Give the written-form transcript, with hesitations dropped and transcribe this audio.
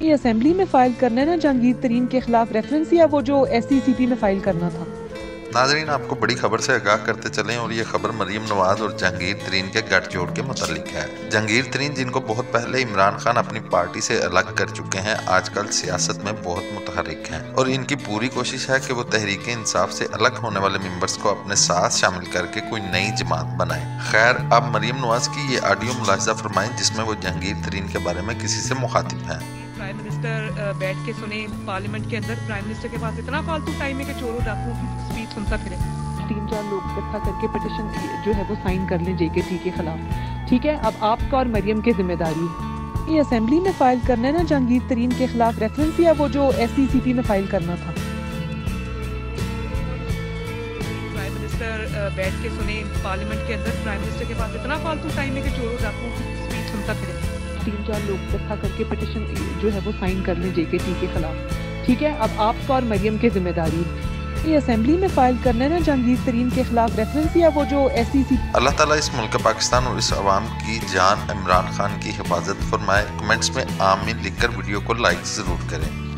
ये असेंबली में फाइल करना है ना जहांगीर तरीन के खिलाफ रेफरेंस, या वो जो SCCP में फाइल करना था। नाजरीन, आपको बड़ी खबर से आगाह करते चलें और ये खबर मरीम नवाज और जहांगीर तरीन के गठजोड़ के मुतालिक है। जहांगीर तरीन, जिनको बहुत पहले इमरान खान अपनी पार्टी से अलग कर चुके हैं, आजकल सियासत में बहुत मुतहरिक हैं और इनकी पूरी कोशिश है कि वो तहरीक इंसाफ से अलग होने वाले मेंबर्स को अपने साथ शामिल करके कोई नई जमात बनाए। खैर, अब मरीम नवाज की ये ऑडियो मुलाहिजा फरमाएं जिसमें वो जहांगीर तरीन के बारे में किसी से मुखातिब हैं। प्राइम मिनिस्टर बैठ के सुने पार्लियामेंट के अंदर, प्राइम मिनिस्टर के पास इतना फालतू टाइम है कि चोरों डाकुओं की स्पीच सुनता फिरे। 3-4 लोग इकट्ठा करके पिटिशन जो है वो साइन कर लें JKT के खिलाफ। ठीक है, अब आपका और मरियम की जिम्मेदारी है। ये असेंबली में फाइल करना है ना जहांगीर तरीन के खिलाफ रेफरेंस, या वो जो SCCP में फाइल करना था। प्राइम मिनिस्टर बैठ के सुने पार्लियामेंट के अंदर, प्राइम मिनिस्टर के पास इतना फालतू टाइम है कि चोरों डाकुओं की स्पीच सुनता फिरे। 3-4 लोग इकट्ठा करके पिटिशन जो है वो साइन कर लें JKT के खिलाफ। ठीक है, अब आपका और मरियम की जिम्मेदारी है। ये असेंबली में फाइल करना है ना जहांगीर तरीन के खिलाफ रेफरेंस, या वो जो SCCP। अल्लाह ताला इस मुल्क पाकिस्तान और इस अवाम की जान इमरान खान की हिफाजत फरमाए। कमेंट्स में आमीन लिखकर वीडियो को लाइक जरूर करें।